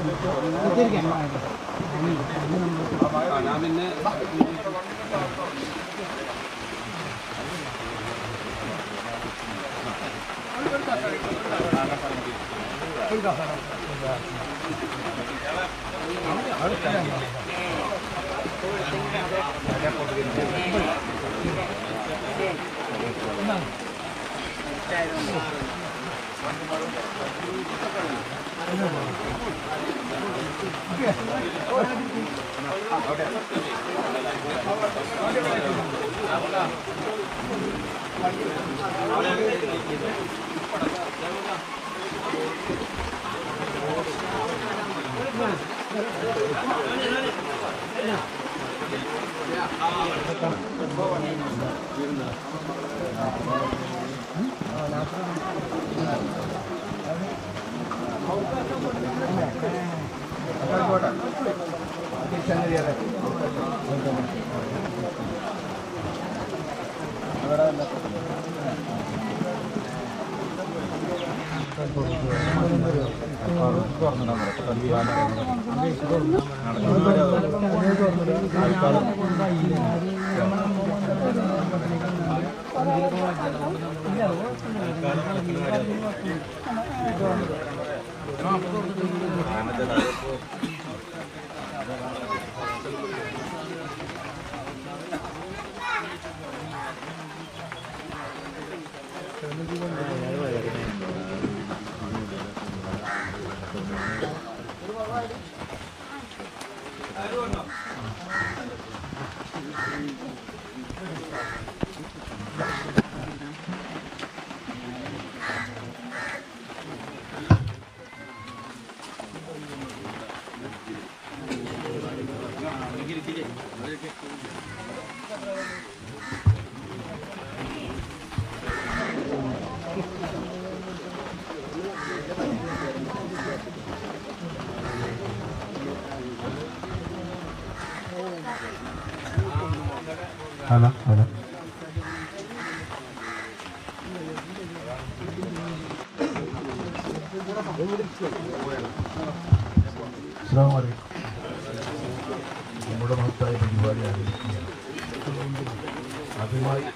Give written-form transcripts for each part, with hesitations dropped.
هلا هلا السلام عليكم. നമ്മുടെ മഹത്തായ പരിപാടി ആരംഭിക്കുകയാണ്. ആദ്യമായി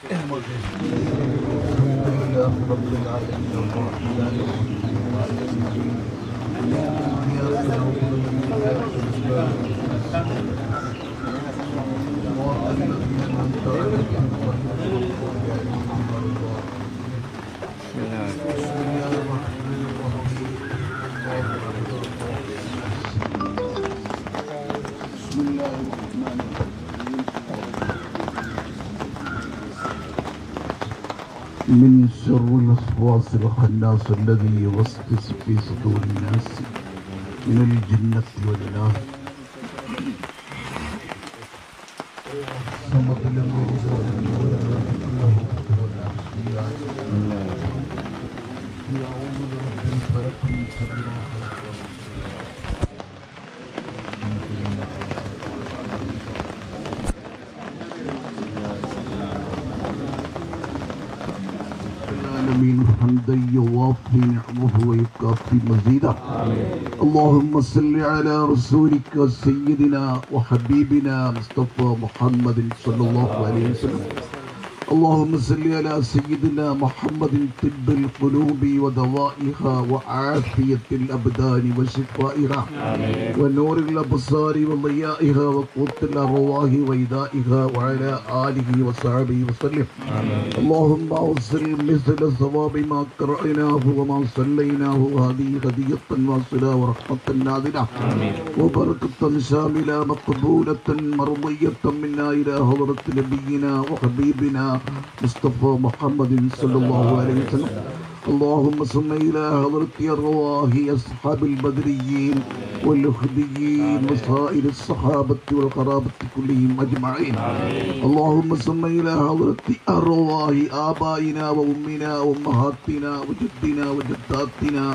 من شر الوسواس الخناس الذي يوسوس في صدور الناس من الجنة والناس. حمدا يوافي نعمه ويكافي مزيدا. اللهم صل على رسولك سيدنا وحبيبنا مصطفى محمد صلى الله عليه وسلم. اللهم صل على سيدنا محمد طب القلوب ودوائها وعافية الأبدان وشفائها ونور الأبصار وضيائها وقوت الأرواح وإيدائها وعلى آله وصحبه وسلم. اللهم أوصل مثل ثواب ما قرأناه وما صليناه هذه هدية واصلة ورحمة نازلة وبركة شاملة مقبولة مرضية منا إلى حضرة نبينا وحبيبنا مصطفى محمد صلى الله عليه وسلم. اللهم صل إلى حضرة أرواح أصحاب البدريين والأخديين وسائر الصحابة والقرابة كلهم أجمعين. اللهم صل إلى حضرة أرواح آبائنا وأمنا وأمهاتنا وجدنا وجداتنا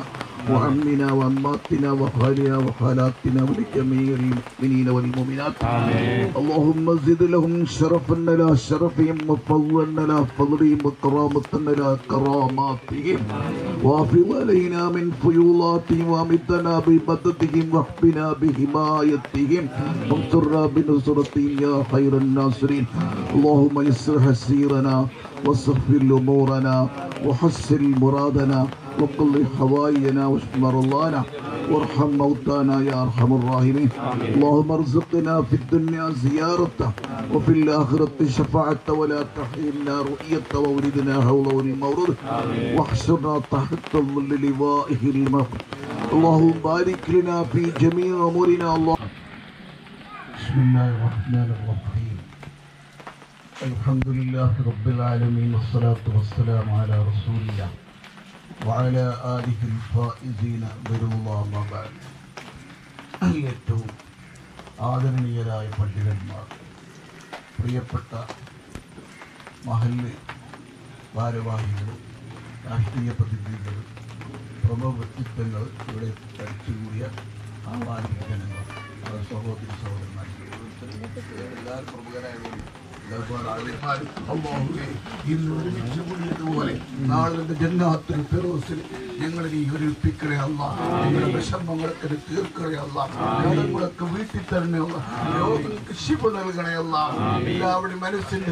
وعمنا وعماتنا وخالنا وخالاتنا ولجميع المؤمنين والمؤمنات. اللهم زد لهم شرفا على شرفهم وفضلا على فضلهم وكرامة على كراماتهم، وافض علينا من فيوضاتهم وامدنا بمددهم واحمنا بحمايتهم وانصرنا بنصرتهم يا خير الناصرين. اللهم يسر حسيرنا وسهل امورنا وحسن مرادنا وقل حوائجنا واشف مرضانا وارحم موتانا يا ارحم الراحمين. اللهم ارزقنا في الدنيا زيارته وفي الاخره شفاعته ولا تحرمنا رؤيته وولدنا حوله المورود واحشرنا تحت ظل لوائه المغفور. اللهم بارك لنا في جميع امورنا. الله بسم الله الرحمن الرحيم. الحمد لله رب العالمين والصلاة والسلام على رسول الله وعلى آله الفائزين برضا ما بعد. ഏറ്റവും ആദരണീയരായ പണ്ഡിതന്മാർ, പ്രിയപ്പെട്ട മഹല്ല് ഭാരവാഹികൾ, രാഷ്ട്രീയ പ്രതിനിധികൾ, പ്രമുഖ വ്യക്തിത്വങ്ങൾ, ഇവിടെ തടിച്ചുകൂടിയ ആവാനിക ജനങ്ങൾ, സഹോദരി സഹോദരന്മാർ, എല്ലാവരും പ്രമുഖരായതുകൊണ്ട് പോലെ നാളെ ജന്നാത്തുൽ ഫിറൗസിൽ ഞങ്ങളെ നീ ഒരുപ്പിക്കണേ അല്ലാ. ഞങ്ങളുടെ വിഷമങ്ങളൊക്കെ തീർക്കണേ അല്ലാ. രോഗങ്ങളൊക്കെ വീട്ടിൽ തരണേ അല്ലാ. രോഗങ്ങൾക്ക് ശിഫ നൽകണേ അല്ലാ. എല്ലാവരുടെയും മനസ്സിന്റെ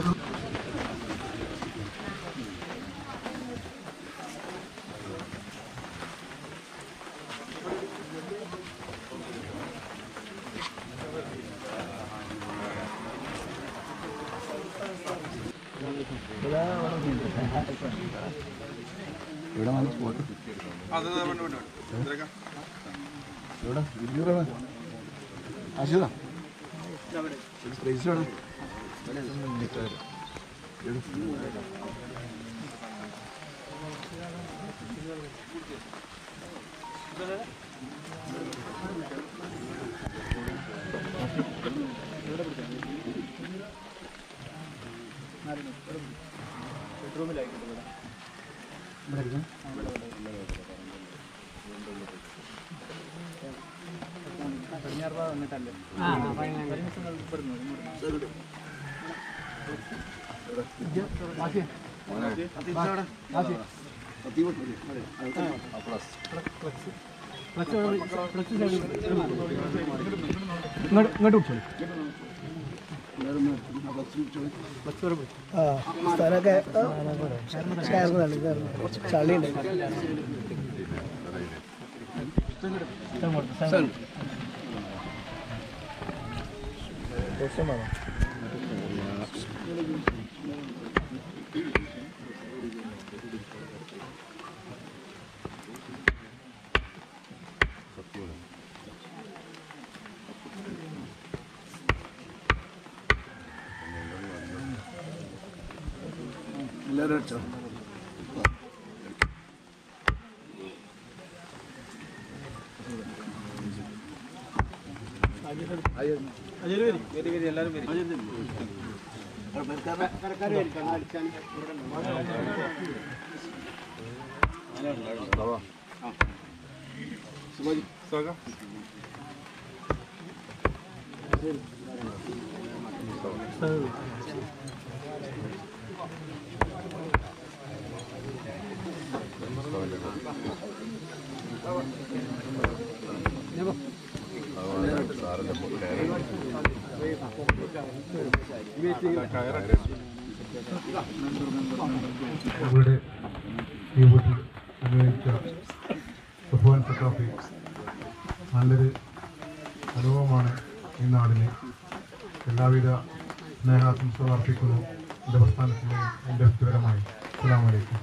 സ്ഥലമൊക്കെ ചളിയുണ്ട്. എല്ലാവരും അടിച്ചോ. ഇവിടെ ഈ വീട്ടിൽ ഉപയോഗിച്ച സുഫാൻ സഖാഫി നല്ലൊരു അനുഭവമാണ് ഈ നാടിന്. എല്ലാവിധ സ്നേഹാശംസകൾ അർപ്പിക്കുന്നു എൻ്റെ പ്രസ്ഥാനത്തിൻ്റെയും എൻ്റെ വ്യക്തിപരമായി. അസ്സലാമു അലൈക്കും.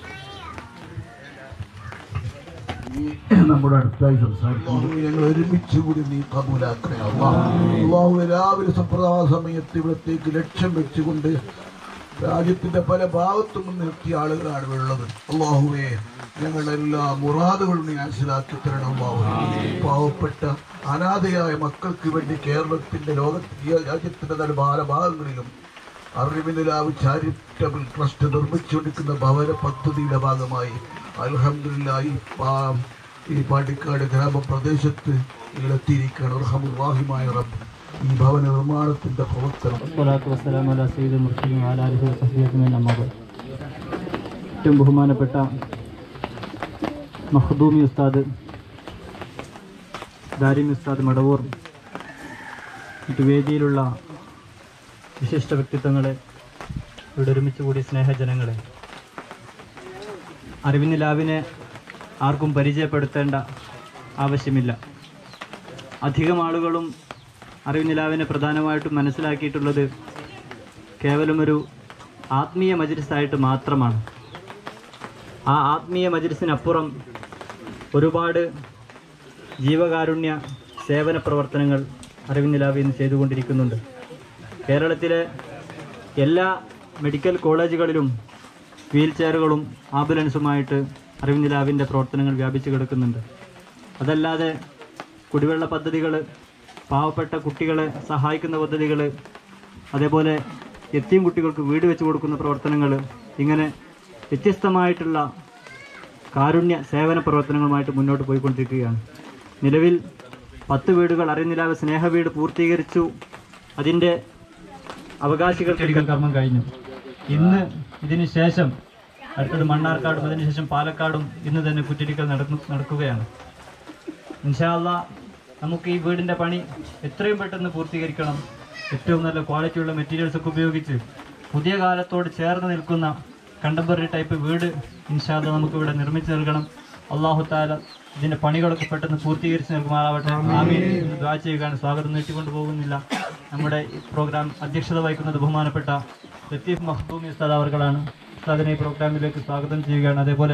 നമ്മുടെ അടുത്തായി സംസാരിക്കുന്നു. ഞങ്ങൾ ഒരുമിച്ച് കൂടി നീ കബൂലാക്കണേ അല്ലാഹു. രാവിലെ സുപ്രഭാത സമയത്ത് ഇവിടത്തേക്ക് ലക്ഷ്യം വെച്ചുകൊണ്ട് രാജ്യത്തിന്റെ പല ഭാഗത്തും നിർത്തിയ ആളുകളാണ് ഉള്ളത്. അല്ലാഹുവേ, ഞങ്ങളുടെ എല്ലാ മുറാദുകളും നീ മനസ്സിലാക്കി തരണം അല്ലാഹുവേ. പാവപ്പെട്ട അനാഥയായ മക്കൾക്ക് വേണ്ടി കേരളത്തിന്റെ രാജ്യത്തിന്റെ പല ഭാഗങ്ങളിലും അറിവിനിലാവ് ചാരിറ്റബിൾ ട്രസ്റ്റ് നിർമ്മിച്ചുകൊണ്ടിരിക്കുന്ന ഭവന പദ്ധതിയുടെ ഭാഗമായി അൽഹംദുലില്ലാഹ് ഈ പാണ്ടിക്കാട് ഗ്രാമപ്രദേശത്ത് നിങ്ങളെത്തിയിരിക്കുകയാണ്. റഹ്മുർ-റഹീമായ റബ്ബ് ഈ ഭവന നിർമ്മാണത്തിൻ്റെ പ്രവർത്തനം. ഏറ്റവും ബഹുമാനപ്പെട്ട മഖ്ദൂമി ഉസ്താദ്, ദാരിമി ഉസ്താദ് മടവൂർ, മറ്റു വേദിയിലുള്ള വിശിഷ്ട വ്യക്തിത്വങ്ങളെ, ഇവിടെ ഒരുമിച്ച് കൂടിയ സ്നേഹജനങ്ങളെ, അറിവിനിലാവിനെ ആർക്കും പരിചയപ്പെടുത്തേണ്ട ആവശ്യമില്ല. അധികം ആളുകളും അറിവിനിലാവിനെ പ്രധാനമായിട്ടും മനസ്സിലാക്കിയിട്ടുള്ളത് കേവലം ഒരു ആത്മീയ മജ്‌ലിസായിട്ട് മാത്രമാണ്. ആ ആത്മീയ മജ്‌ലിസിനപ്പുറം ഒരുപാട് ജീവകാരുണ്യ സേവന പ്രവർത്തനങ്ങൾ അറിവിനിലാവിൽ നിന്ന് ചെയ്തുകൊണ്ടിരിക്കുന്നുണ്ട്. കേരളത്തിലെ എല്ലാ മെഡിക്കൽ കോളേജുകളിലും വീൽ ചെയറുകളും ആംബുലൻസുമായിട്ട് അറിവിനിലാവിൻ്റെ പ്രവർത്തനങ്ങൾ വ്യാപിച്ചു കിടക്കുന്നുണ്ട്. അതല്ലാതെ കുടിവെള്ള പദ്ധതികൾ, പാവപ്പെട്ട കുട്ടികളെ സഹായിക്കുന്ന പദ്ധതികൾ, അതേപോലെ യത്തീം കുട്ടികൾക്ക് വീട് വെച്ച് കൊടുക്കുന്ന പ്രവർത്തനങ്ങൾ, ഇങ്ങനെ വ്യത്യസ്തമായിട്ടുള്ള കാരുണ്യ സേവന പ്രവർത്തനങ്ങളുമായിട്ട് മുന്നോട്ട് പോയിക്കൊണ്ടിരിക്കുകയാണ്. നിലവിൽ 10 വീടുകൾ അറിവിനിലാവ് സ്നേഹ വീട് പൂർത്തീകരിച്ചു. അതിൻ്റെ അവകാശികൾക്ക് കർമ്മം കഴിഞ്ഞു. ഇന്ന് ഇതിന് ശേഷം അടുത്തത് മണ്ണാർക്കാടും അതിനുശേഷം പാലക്കാടും ഇന്ന് തന്നെ കുറ്റിടിക്കൽ നടക്കുകയാണ്. ഇൻഷാ അല്ലാഹ് നമുക്ക് ഈ വീടിൻ്റെ പണി എത്രയും പെട്ടെന്ന് പൂർത്തീകരിക്കണം. ഏറ്റവും നല്ല ക്വാളിറ്റിയുള്ള മെറ്റീരിയൽസൊക്കെ ഉപയോഗിച്ച് പുതിയ കാലത്തോട് ചേർന്ന് നിൽക്കുന്ന കണ്ടംപററി ടൈപ്പ് വീട് ഇൻഷാ അല്ലാഹ് നമുക്കിവിടെ നിർമ്മിച്ച് നൽകണം. അല്ലാഹു തആല ഇതിൻ്റെ പണികളൊക്കെ പെട്ടെന്ന് പൂർത്തീകരിച്ച് നൽകുമാറാവട്ടെ. ആമീൻ എന്ന് ദുആ ചെയ്യുകയാണ്. സ്വാഗതം നീട്ടിക്കൊണ്ടു പോകുന്നില്ല. നമ്മുടെ ഈ പ്രോഗ്രാം അധ്യക്ഷത വഹിക്കുന്നത് ബഹുമാനപ്പെട്ട ലത്തീഫ് മഖ്ദൂമി ഉസ്താദ് അവർകളാണ്. ഉസ്താദിനെ ഈ പ്രോഗ്രാമിലേക്ക് സ്വാഗതം ചെയ്യുകയാണ്. അതേപോലെ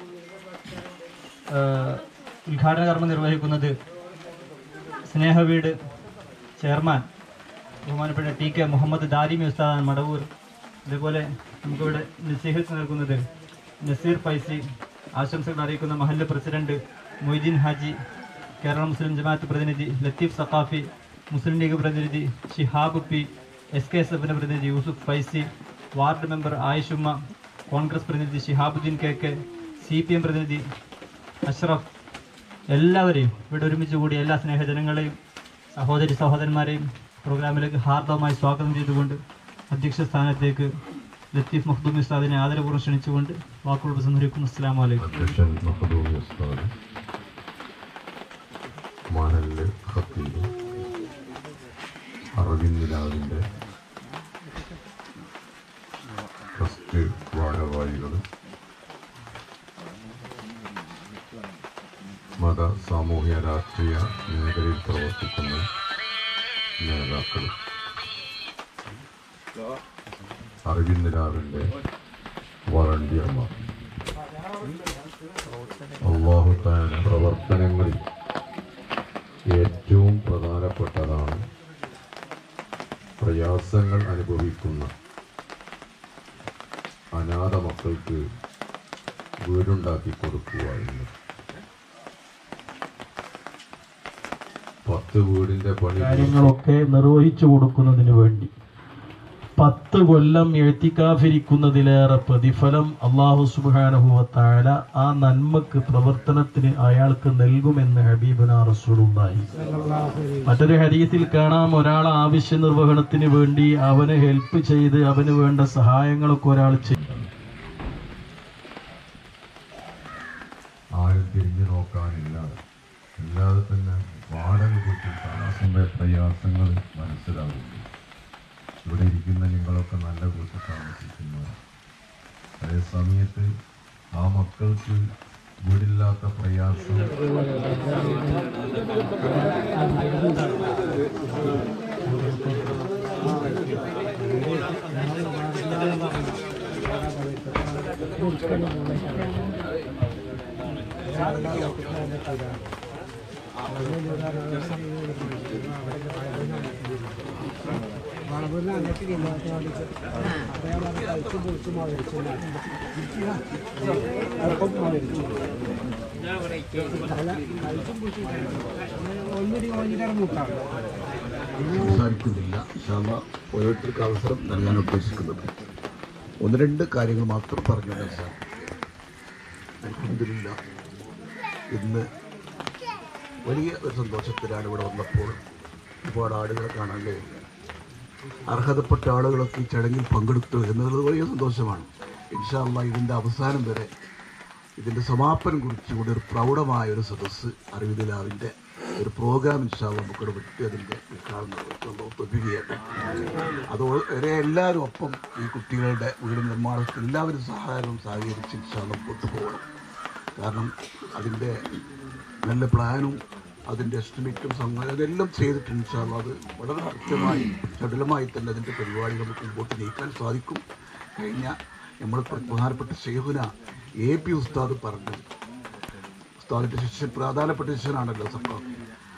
ഉദ്ഘാടന കർമ്മം നിർവഹിക്കുന്നത് സ്നേഹവീട് ചെയർമാൻ ബഹുമാനപ്പെട്ട ടി കെ മുഹമ്മദ് ദാരിമി ഉസ്താദാണ് മടവൂർ. അതേപോലെ നമുക്കിവിടെ നസീഹത്ത് നൽകുന്നത് നസീർ ഫൈസി. ആശംസകൾ അറിയിക്കുന്ന മഹല്ല് പ്രസിഡന്റ് മൊയ്തീൻ ഹാജി, കേരള മുസ്ലിം ജമാഅത്ത് പ്രതിനിധി ലത്തീഫ് സഖാഫി, മുസ്ലിം ലീഗ് പ്രതിനിധി ഷിഹാബ് പി, SKSF പ്രതിനിധി യൂസുഫ് ഫൈസി, വാർഡ് മെമ്പർ ആയിഷുമ്മ, കോൺഗ്രസ് പ്രതിനിധി ഷിഹാബുദ്ദീൻ KK, CPM പ്രതിനിധി അഷ്റഫ്, എല്ലാവരെയും ഇവിടെ ഒരുമിച്ച് കൂടിയ എല്ലാ സ്നേഹജനങ്ങളെയും സഹോദരി സഹോദരന്മാരെയും പ്രോഗ്രാമിലേക്ക് ഹാർദവമായി സ്വാഗതം ചെയ്തുകൊണ്ട് അധ്യക്ഷ സ്ഥാനത്തേക്ക് ലത്തീഫ് മഖ്ദൂമി ഉസ്താദിനെ ആദരപൂർവ്വം ക്ഷണിച്ചുകൊണ്ട് വാക്കുകൾ സംഹരിക്കുന്നു. അസ്സലാമു അലൈക്കും. അധ്യക്ഷൻ മഖ്ദൂമി ഉസ്താദ്, മണല് ഖത്തീബ്, അറിവിനിലാവിൻ്റെ ട്രസ്റ്റ് ഭാരവാഹികൾ, മത സാമൂഹ്യ രാഷ്ട്രീയ മേഖലയിൽ പ്രവർത്തിക്കുന്ന നേതാക്കൾ, അറിവിനിലാവിൻ്റെ വളണ്ടിയർമാർ, അല്ലാഹു തആല പ്രവർത്തനങ്ങളിൽ ഏറ്റവും പ്രധാനപ്പെട്ടതാണ് പ്രയാസങ്ങൾ അനുഭവിക്കുന്ന അനാഥ മക്കൾക്ക് വീടുണ്ടാക്കി കൊടുക്കുക എന്നത്. 10 വീടിൻ്റെ പണി കാര്യങ്ങളൊക്കെ നിർവഹിച്ചു കൊടുക്കുന്നതിന് വേണ്ടി 10 കൊല്ലം എഴുത്തിക്കാഫിരിക്കുന്നതിലേറെ പ്രതിഫലം അല്ലാഹു സുബ്ഹാനഹു വ തആല ആ നന്മക്ക് പ്രവർത്തനത്തിന് അയാൾക്ക് നൽകുമെന്ന് ഹബീബുനാ റസൂലുള്ളാഹി. മറ്റൊരു ഹദീസിൽ കാണാം, ഒരാളെ ആവശ്യ നിർവഹണത്തിന് വേണ്ടി അവനെ ഹെൽപ്പ് ചെയ്ത് അവന് വേണ്ട സഹായങ്ങളൊക്കെ ഒരാൾ ചെയ്യും. ആരും തിരിഞ്ഞു നോക്കാനില്ല. അല്ലാതെ തന്നെ വാടക വീട്ടിൽ താമസിക്കുന്ന പ്രയാസങ്ങൾ മനസ്സിലാകുന്നു. ഇവിടെ ഇരിക്കുന്ന നിങ്ങളൊക്കെ നല്ല വീട്ടിൽ താമസിക്കുന്നവർ. അതേ സമയത്ത് ആ മക്കൾക്ക് വീടില്ലാത്ത പ്രയാസം സംസാരിക്കുന്നില്ല. ഇൻഷാ അല്ലാഹ് ഓരോരുത്തർക്ക് അവസരം നൽകാൻ ഉദ്ദേശിക്കുന്നത് 1-2 കാര്യങ്ങൾ മാത്രം പറഞ്ഞു മനസ്സിലാക്കി. അൽഹംദുലില്ലാഹ് ഇന്ന് വലിയ ഒരു സന്തോഷത്തിലാണ് ഇവിടെ വന്നപ്പോൾ ഒരുപാട് ആളുകളെ കാണാൻ കഴിയും. അർഹതപ്പെട്ട ആളുകളൊക്കെ ഈ ചടങ്ങിൽ പങ്കെടുത്തു എന്നുള്ളത് വലിയ സന്തോഷമാണ്. ഇൻഷാ അല്ലാഹ് ഇതിൻ്റെ അവസാനം വരെ ഇതിൻ്റെ സമാപനം കുറിച്ചുകൂടി ഒരു പ്രൗഢമായ ഒരു സദസ്സ് അറിവിലാവിൻ്റെ ഒരു പ്രോഗ്രാം ഇൻഷാ അല്ലാഹ് നമുക്കിവിടെ വിട്ട് അതിൻ്റെ ഉദ്ഘാടനം ഒപ്പിക്കുകയാണ്. അതുവരെ എല്ലാവരും ഒപ്പം ഈ കുട്ടികളുടെ വീട് നിർമ്മാണത്തിൽ എല്ലാവരും സഹായവും സഹകരിച്ച് ഇൻഷാ അല്ലാഹ് മുമ്പോട്ട് പോകണം. കാരണം അതിൻ്റെ നല്ല പ്ലാനും അതിൻ്റെ എസ്റ്റിമേറ്റും അതെല്ലാം ചെയ്തിട്ട് ഇൻഷാ അല്ലാഹ് അത് വളരെ കൃത്യമായി ചടുലമായി തന്നെ അതിൻ്റെ പരിപാടികൾ നമുക്ക് മുമ്പോട്ട് നീക്കാൻ സാധിക്കും. കഴിഞ്ഞ നമ്മൾ പ്രധാനപ്പെട്ട ശൈഖുന AP ഉസ്താദ് പറഞ്ഞു, ഉസ്താദിൻ്റെ ശിഷ്യൻ പ്രധാനപ്പെട്ട ശിഷ്യനാണല്ലോ സഖാഫി.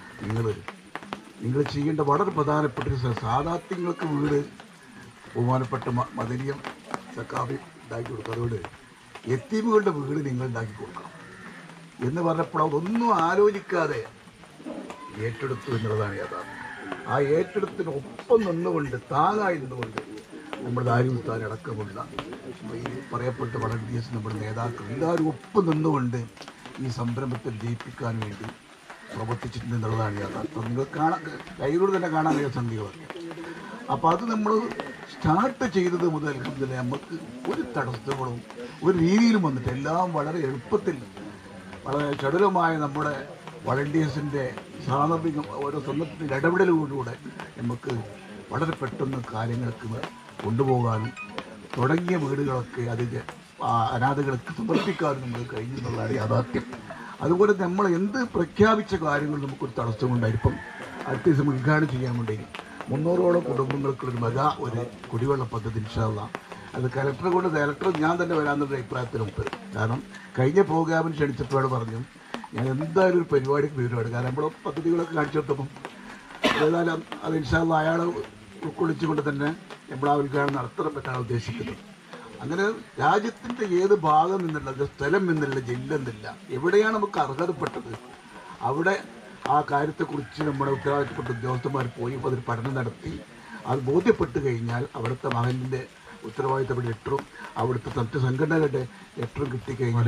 നിങ്ങൾ ചെയ്യേണ്ട വളരെ പ്രധാനപ്പെട്ട ഒരു സാധാത്യങ്ങൾക്ക് വീട് ബഹുമാനപ്പെട്ട മദനിയം സഖാഫി ഉണ്ടാക്കി കൊടുക്കും. അതുകൊണ്ട് യത്തീമുകളുടെ വീട് നിങ്ങൾ ഉണ്ടാക്കി കൊടുക്കണം എന്ന് പറഞ്ഞപ്പോൾ അതൊന്നും ആലോചിക്കാതെ ഏറ്റെടുത്തു എന്നുള്ളതാണ് യാഥാർത്ഥ്യം. ആ ഏറ്റെടുത്തിനൊപ്പം നിന്നുകൊണ്ട് താങ്ങായി നിന്നുകൊണ്ട് നമ്മുടെ ദാരിദ്ര്യത്താൻ അടക്കമുള്ള ഈ പറയപ്പെട്ട വളണ്ടിയേഴ്സ് നമ്മുടെ നേതാക്കൾ എല്ലാവരും ഒപ്പം നിന്നുകൊണ്ട് ഈ സംരംഭത്തെ ജയിപ്പിക്കാൻ വേണ്ടി പ്രവർത്തിച്ചിട്ടുണ്ട് എന്നുള്ളതാണ് യാഥാർത്ഥ്യം. നിങ്ങൾ കയ്യിലൂടെ തന്നെ കാണാൻ കഴിയുന്ന സംഗതികളൊക്കെ. അപ്പോൾ അത് നമ്മൾ സ്റ്റാർട്ട് ചെയ്തത് മുതൽ നമുക്ക് ഒരു തടസ്സങ്ങളും ഒരു രീതിയിലും വന്നിട്ട് എല്ലാം വളരെ എളുപ്പത്തിൽ വളരെ ചടുലമായ നമ്മുടെ വളണ്ടിയേഴ്സിൻ്റെ സാന്ദർഭികം ഓരോ സ്വന്തത്തിൻ്റെ ഇടപെടലുകളിലൂടെ നമുക്ക് വളരെ പെട്ടെന്ന് കാര്യങ്ങൾക്ക് കൊണ്ടുപോകാനും തുടങ്ങിയ വീടുകളൊക്കെ അതിൻ്റെ അനാഥകൾക്ക് സമർപ്പിക്കാനും നമുക്ക് കഴിഞ്ഞു എന്നുള്ളതാണ് യാഥാർത്ഥ്യം. അതുപോലെ നമ്മൾ എന്ത് പ്രഖ്യാപിച്ച കാര്യങ്ങൾ നമുക്കൊരു തടസ്സമുണ്ടായിരിക്കും. അടുത്ത ദിവസം ഉദ്ഘാടനം ചെയ്യാൻ വേണ്ടി 300ഓളം കുടുംബങ്ങൾക്കുള്ളൊരു ഒരു കുടിവെള്ള പദ്ധതി ഇൻഷാ അല്ലാഹ് അത് കലക്ടറെ കൊണ്ട് കലക്ടർ ഞാൻ തന്നെ വരാമെന്നൊരു അഭിപ്രായത്തിലുണ്ട്. കാരണം കഴിഞ്ഞ പ്രോഗ്രാമിന് ക്ഷണിച്ചപ്പോഴാണ് പറഞ്ഞു ഞാൻ എന്തായാലും ഒരു പരിപാടിക്ക് വരുവാണ്. കാരണം നമ്മൾ പദ്ധതികളൊക്കെ കാണിച്ചെടുത്തപ്പം ഏതായാലും അത് ഇൻഷാ അല്ലാഹ് അയാൾ ഉൾക്കൊള്ളിച്ചുകൊണ്ട് തന്നെ നമ്മൾ ആ ഉദ്ഘാടനം നടത്താൻ പറ്റാണ് ഉദ്ദേശിക്കുന്നത്. അങ്ങനെ രാജ്യത്തിൻ്റെ ഏത് ഭാഗം നിന്നുള്ള സ്ഥലം എന്നില്ല ജില്ല എന്നില്ല എവിടെയാണ് നമുക്ക് അർഹതപ്പെട്ടത് അവിടെ ആ കാര്യത്തെക്കുറിച്ച് നമ്മുടെ ഉത്തരവാദിത്തപ്പെട്ട ഉദ്യോഗസ്ഥന്മാർ പോയി അതൊരു പഠനം നടത്തി അത് ബോധ്യപ്പെട്ട് കഴിഞ്ഞാൽ അവിടുത്തെ മഹലിൻ്റെ ഉത്തരവാദിത്തപ്പെട്ട ലെറ്ററും അവിടുത്തെ മറ്റ് സംഘടനകളുടെ ലെറ്ററും കിട്ടിക്കഴിഞ്ഞാൽ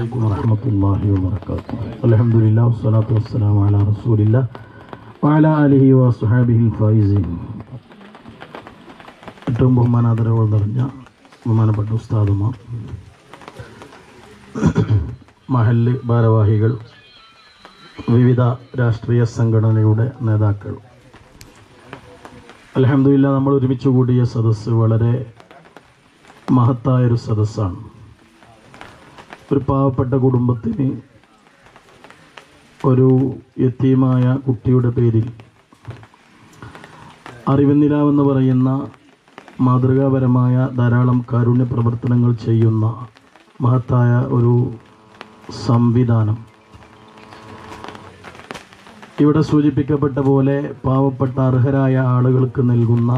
അൽഹംദുലില്ലാഹി വസ്സലാത്തു വസ്സലാമു അലാ റസൂലില്ലാഹി വഅലാ ആലിഹി വസ്വഹാബിഹിൽ ഫായിസീൻ. ഏറ്റവും ബഹുമാനാദരവുകൾ നിറഞ്ഞ ബഹുമാനപ്പെട്ട ഉസ്താദുമാർ, മഹല്ല് ഭാരവാഹികൾ, വിവിധ രാഷ്ട്രീയ സംഘടനയുടെ നേതാക്കൾ, അൽഹംദുലില്ലാഹ് നമ്മൾ ഒരുമിച്ച് കൂടിയ സദസ്സ് വളരെ മഹത്തായൊരു സദസ്സാണ്. ഒരു പാവപ്പെട്ട കുടുംബത്തിന് ഒരു യതീമായ കുട്ടിയുടെ പേരിൽ അറിവിന്നിലാവെന്ന് പറയുന്ന മാതൃകാപരമായ ധാരാളം കാരുണ്യ പ്രവർത്തനങ്ങൾ ചെയ്യുന്ന മഹത്തായ ഒരു സംവിധാനം. ഇവിടെ സൂചിപ്പിക്കപ്പെട്ട പോലെ പാവപ്പെട്ട അർഹരായ ആളുകൾക്ക് നൽകുന്ന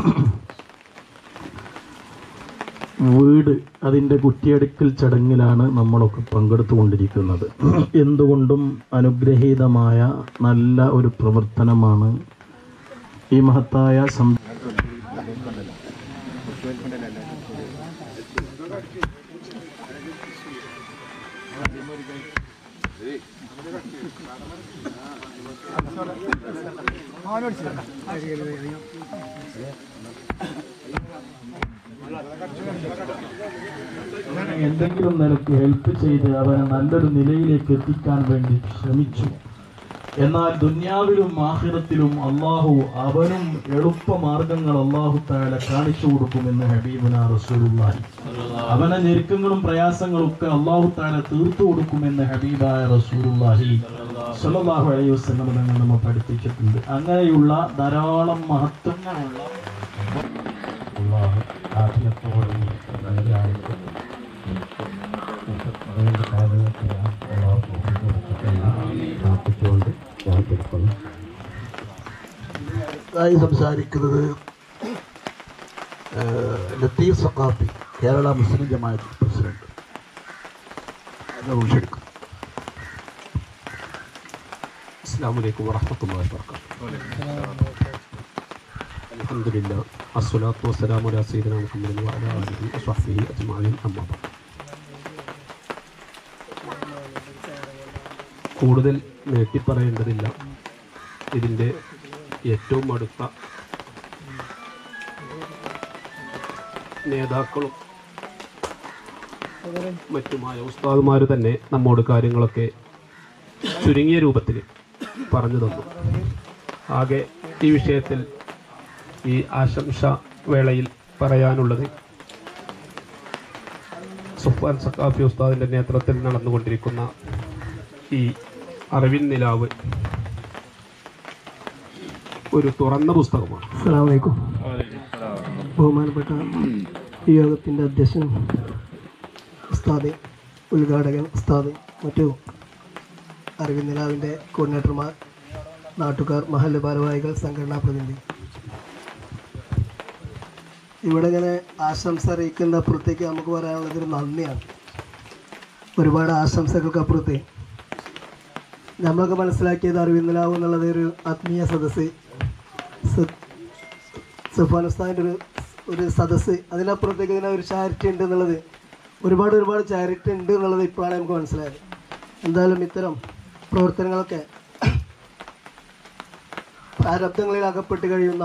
വീട് അതിൻ്റെ കുറ്റിയടിക്കൽ ചടങ്ങിലാണ് നമ്മളൊക്കെ പങ്കെടുത്തുകൊണ്ടിരിക്കുന്നത്. എന്തുകൊണ്ടും അനുഗ്രഹീതമായ നല്ല ഒരു പ്രവർത്തനമാണ് ഈ മഹത്തായ എന്തെങ്കിലും നിലക്ക് ഹെൽപ്പ് ചെയ്ത് അവനെ നല്ലൊരു നിലയിലേക്ക് എത്തിക്കാൻ വേണ്ടി ശ്രമിച്ചു. എന്നാൽ ദുന്യാവിലും ആഖിറത്തിലും അള്ളാഹു അവനും എളുപ്പമാർഗങ്ങൾ അള്ളാഹു തആല കാണിച്ചു കൊടുക്കുമെന്ന് ഹബീബുനാ റസൂലുള്ളാഹി. അവനെ ഞെരുക്കങ്ങളും പ്രയാസങ്ങളും ഒക്കെ അള്ളാഹു തആല തീർത്തു കൊടുക്കുമെന്ന് ഹബീബായ റസൂലുള്ളാഹി സ്വല്ലല്ലാഹു അലൈഹി വസല്ലം തങ്ങൾ നമ്മെ പഠിപ്പിച്ചിട്ടുണ്ട്. അങ്ങനെയുള്ള ധാരാളം മഹത്വങ്ങളുള്ള അള്ളാഹു ആഫിയത്തോടെ സംസാരിക്കുന്നത് ലത്തീഫ് സഖാഫി, കേരള മുസ്ലിം ജമാഅത്ത് പ്രസിഡന്റ്. അസ്സലാമു അലൈക്കും വറഹ്മത്തുള്ളാഹി വബറകാതുഹു. അൽഹംദുലില്ലാഹ് അസ്സലാത്തു വസ്സലാമു അലാ സയ്യിദിനാ മുഹമ്മദിൻ വഅലാ ആലിഹി വസഹ്ബിഹി അജ്മഈൻ. അമ്മാ ബഅദ്. കൂടുതൽ നീട്ടിപ്പറയേണ്ടതില്ല. ഇതിൻ്റെ ഏറ്റവും അടുത്ത നേതാക്കളും മറ്റുമായ ഉസ്താദുമാർ തന്നെ നമ്മോട് കാര്യങ്ങളൊക്കെ ചുരുങ്ങിയ രൂപത്തിൽ പറഞ്ഞു തന്നു. ആകെ ഈ വിഷയത്തിൽ ഈ ആശംസ വേളയിൽ പറയാനുള്ളത്, സുഫാൻ സഖാഫി ഉസ്താദിൻ്റെ നേതൃത്വത്തിൽ നടന്നുകൊണ്ടിരിക്കുന്ന ഈ അറിവിൻ നിലാവ് ഒരു തുറന്ന പുസ്തകമാണ്. അസ്സലാമു അലൈക്കും. ബഹുമാനപ്പെട്ട ഈ യോഗത്തിൻ്റെ അധ്യക്ഷൻ ഉസ്താദ്, ഉദ്ഘാടകൻ ഉസ്താദ്, മറ്റു അറിവിൻ നിലാവിൻ്റെ കോർഡിനേറ്റർമാർ, നാട്ടുകാർ, മഹല്ല് ഭാരവാഹികൾ, സംഘടനാ പ്രതിനിധി, ഇവിടെ ഇങ്ങനെ ആശംസ അറിയിക്കുന്ന അപ്പുറത്തേക്ക് നമുക്ക് പറയാനുള്ളതൊരു നന്ദിയാണ്. ഒരുപാട് ആശംസകൾക്ക് അപ്പുറത്ത് നമ്മളൊക്കെ മനസ്സിലാക്കിയത് അറിവിൻ നിലാവ് എന്നുള്ളത് ഒരു ആത്മീയ സദസ്സ്, സുഫാൻ ഉസ്താദിൻ്റെ ഒരു സദസ്സ്, അതിനപ്പുറത്തേക്ക് ഇതിനെ ഒരു ചാരിറ്റി ഉണ്ട് എന്നുള്ളത്, ഒരുപാട് ചാരിറ്റി ഉണ്ട് എന്നുള്ളത് ഇപ്പോഴാണ് നമുക്ക് മനസ്സിലായത്. എന്തായാലും ഇത്തരം പ്രവർത്തനങ്ങളൊക്കെ പ്രാരബ്ധങ്ങളിൽ അകപ്പെട്ട് കഴിയുന്ന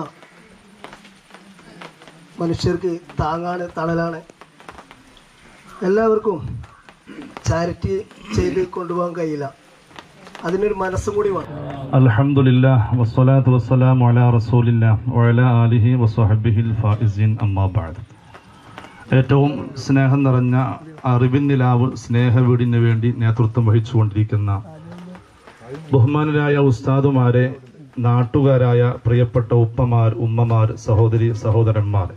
മനുഷ്യർക്ക് താങ്ങാണ്, തണലാണ്. എല്ലാവർക്കും ചാരിറ്റി ചെയ്ത് കൊണ്ടുപോകാൻ കഴിയില്ല, അതിനൊരു മനസ്സും കൂടി വേണം. അൽഹംദുലില്ലാഹ് വസ്സലാത്തു വസ്സലാമു അലാ റസൂലില്ലാഹ് വഅലാ ആലിഹി വസ്വഹ്ബിഹിൽ ഫായിസീൻ അമ്മാ ബഅദ്. ഏറ്റവും സ്നേഹം നിറഞ്ഞ അറിവിൻ നിലാവ് സ്നേഹവീടിന് വേണ്ടി നേതൃത്വം വഹിച്ചുകൊണ്ടിരിക്കുന്ന ബഹുമാനരായ ഉസ്താദുമാരെ, നാട്ടുകാരായ പ്രിയപ്പെട്ട ഉപ്പമാർ, ഉമ്മമാർ, സഹോദരി സഹോദരന്മാർ,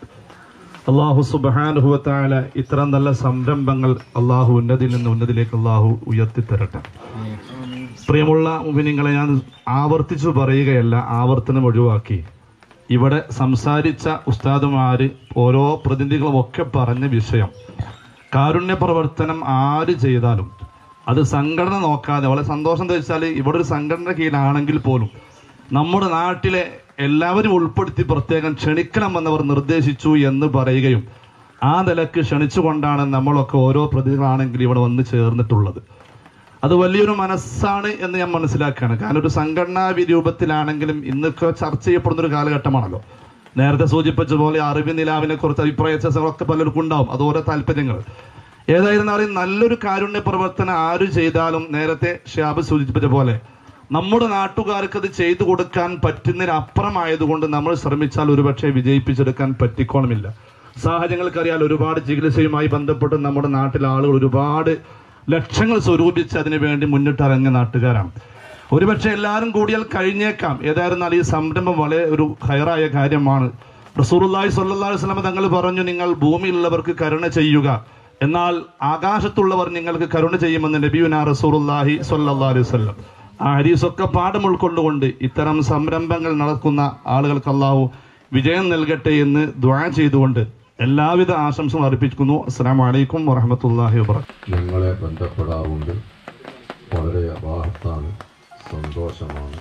അള്ളാഹു സുബ്ഹാനഹു വ തആല ഇത്തരം നല്ല സംരംഭങ്ങൾ അള്ളാഹു ഉന്നതിയിൽ നിന്ന് ഉന്നതിലേക്ക് അള്ളാഹു ഉയർത്തിത്തരട്ടെ. പ്രിയമുള്ള മുഅ്മിനീങ്ങളെ, ഞാൻ ആവർത്തിച്ചു പറയുകയല്ല, ആവർത്തനം ഒഴിവാക്കി. ഇവിടെ സംസാരിച്ച ഉസ്താദുമാര്, ഓരോ പ്രതിനിധികളും ഒക്കെ പറഞ്ഞ വിഷയം, കാരുണ്യ പ്രവർത്തനം ആര് ചെയ്താലും അത് സംഘടന നോക്കാതെ, വളരെ സന്തോഷം എന്ന് വെച്ചാൽ ഇവിടെ ഒരു സംഘടന കീഴിലാണെങ്കിൽ പോലും നമ്മുടെ നാട്ടിലെ എല്ലാവരും ഉൾപ്പെടുത്തി പ്രത്യേകം ക്ഷണിക്കണമെന്നവർ നിർദ്ദേശിച്ചു എന്ന് പറയുകയും ആ നിലക്ക് ക്ഷണിച്ചുകൊണ്ടാണ് നമ്മളൊക്കെ ഓരോ പ്രതിനിധികളാണെങ്കിൽ ഇവിടെ വന്ന് ചേർന്നിട്ടുള്ളത്. അത് വലിയൊരു മനസ്സാണ് എന്ന് ഞാൻ മനസ്സിലാക്കുകയാണ്. കാരണം ഒരു സംഘടനാ രൂപത്തിലാണെങ്കിലും ഇന്നൊക്കെ ചർച്ച ചെയ്യപ്പെടുന്ന ഒരു കാലഘട്ടമാണല്ലോ. നേരത്തെ സൂചിപ്പിച്ച പോലെ അറിവിൻ നിലാവിനെ കുറിച്ച് അഭിപ്രായ ചർച്ചകളൊക്കെ പലർക്കും ഉണ്ടാവും, അത് ഓരോ താല്പര്യങ്ങൾ. ഏതായിരുന്നാലും നല്ലൊരു കാരുണ്യ പ്രവർത്തനം ആര് ചെയ്താലും നേരത്തെ ഷിഹാബ് സൂചിപ്പിച്ച പോലെ നമ്മുടെ നാട്ടുകാർക്ക് അത് ചെയ്തു കൊടുക്കാൻ പറ്റുന്നതിനപ്പുറമായതുകൊണ്ട് നമ്മൾ ശ്രമിച്ചാൽ ഒരുപക്ഷെ വിജയിപ്പിച്ചെടുക്കാൻ പറ്റിക്കോണമില്ല. സാഹചര്യങ്ങൾക്കറിയാൽ ഒരുപാട് ചികിത്സയുമായി ബന്ധപ്പെട്ട് നമ്മുടെ നാട്ടിലെ ആളുകൾ ഒരുപാട് ലക്ഷങ്ങൾ സ്വരൂപിച്ച് അതിനു വേണ്ടി മുന്നിട്ടിറങ്ങിയ നാട്ടുകാരാണ്. ഒരുപക്ഷെ എല്ലാവരും കൂടിയാൽ കഴിഞ്ഞേക്കാം. ഏതായിരുന്നാൽ ഈ സംരംഭം വളരെ ഒരു ഹൈറായ കാര്യമാണ്. റസൂലുള്ളാഹി സ്വല്ലല്ലാഹു അലൈഹി വസല്ലം തങ്ങൾ പറഞ്ഞു, നിങ്ങൾ ഭൂമിയിലുള്ളവർക്ക് കരുണ ചെയ്യുക, എന്നാൽ ആകാശത്തുള്ളവർ നിങ്ങൾക്ക് കരുണ ചെയ്യുമെന്ന് നബിയുനാ റസൂലുള്ളാഹി സ്വല്ലല്ലാഹു അലൈഹി വസല്ലം. ആ ഹദീസൊക്കെ പാഠം ഉൾക്കൊണ്ടുകൊണ്ട് ഇത്തരം സംരംഭങ്ങൾ നടക്കുന്ന ആളുകൾക്ക് അല്ലാഹു വിജയം നൽകട്ടെ എന്ന് ദുആ ചെയ്തുകൊണ്ട് എല്ലാവിധ ആശംസകളും അർപ്പിക്കുന്നു. അസ്സലാമു അലൈക്കും വറഹ്മത്തുള്ളാഹി വബറകാതുഹു. ഞങ്ങളെ ബന്ധപ്പെടാറുണ്ട്. വളരെ റാഹത്താണ്, സന്തോഷമാണ്.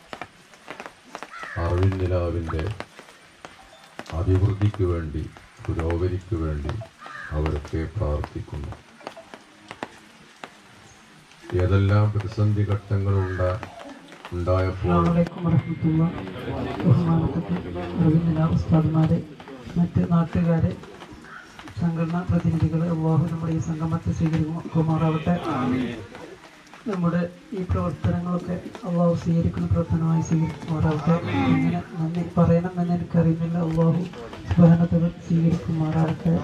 അറിവിൻ നിലാവിൻ്റെ അഭിവൃദ്ധിക്ക് വേണ്ടി, പുരോഗതിക്ക് വേണ്ടി അവരൊക്കെ പ്രാർത്ഥിക്കുന്നു. ഏതെല്ലാം പ്രതിസന്ധി ഘട്ടങ്ങൾ ഉണ്ടായപ്പോൾ ഉസ്താദ്മാരെ, മറ്റ് നാട്ടുകാരെ, സംഘടനാ പ്രതിനിധികളെ അല്ലാഹു നമ്മുടെ ഈ സംഗമത്തെ സ്വീകരിക്കുമാറാവട്ടെ. നമ്മുടെ ഈ പ്രവർത്തനങ്ങളൊക്കെ അള്ളാഹു സ്വീകരിക്കുന്ന പ്രവർത്തനമായി സ്വീകരിക്കുമാറാവട്ടെ. ഇങ്ങനെ നന്ദി പറയണം എന്ന് എനിക്കറിയുന്നില്ല. അള്ളാഹു സുബ്ഹാനഹു സ്വീകരിക്കുമാറാവട്ടെ.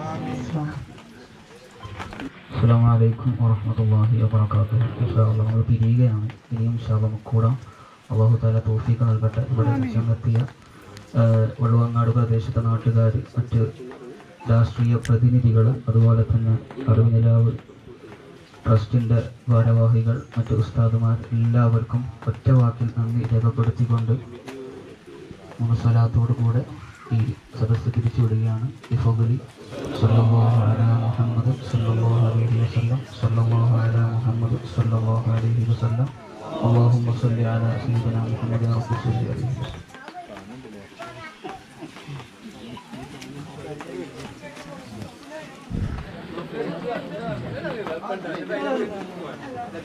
അസ്സലാമു അലൈക്കും വറഹ്മത്തുള്ളാഹി വബറകാതുഹു. ഇൻഷാ അല്ലാഹ് നമ്മൾ പിരിയുകയാണ്. ഇനിയും ഇൻഷാ അല്ലാഹ് നമുക്ക് കൂടാം. അള്ളാഹു തആല തൗഫീഖ് നൽകട്ടെ. ഇവിടെ ചെന്നെത്തിയ വള്ളുവങ്ങാട് പ്രദേശത്തെ നാട്ടുകാർ, മറ്റ് രാഷ്ട്രീയ പ്രതിനിധികൾ, അതുപോലെ തന്നെ അറിവിൻ നിലാവ് ട്രസ്റ്റിൻ്റെ ഭാരവാഹികൾ, മറ്റ് ഉസ്താദുമാർ, എല്ലാവർക്കും ഒറ്റ വാക്കിൽ നന്ദി രേഖപ്പെടുത്തിക്കൊണ്ട് മുസ്സലാത്തോടു കൂടെ ഈ സദസ്സ് തിരിച്ചുവിടുകയാണ്. ബിഫദ്ലി സല്ലല്ലാഹു അലാ മുഹമ്മദ് സല്ലല്ലാഹു അലൈഹി വസല്ലം, സല്ലല്ലാഹു അലാ മുഹമ്മദ് സല്ലല്ലാഹു അലൈഹി വസല്ലം. അല്ലാഹുമ്മ സല്ലി അലാ സയ്യിദിനാ മുഹമ്മദ് റബ്ബി സല്ലി അലൈഹി വസല്ലം.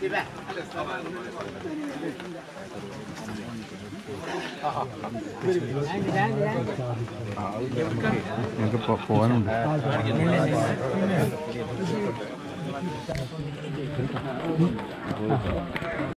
പോകാനുണ്ട്.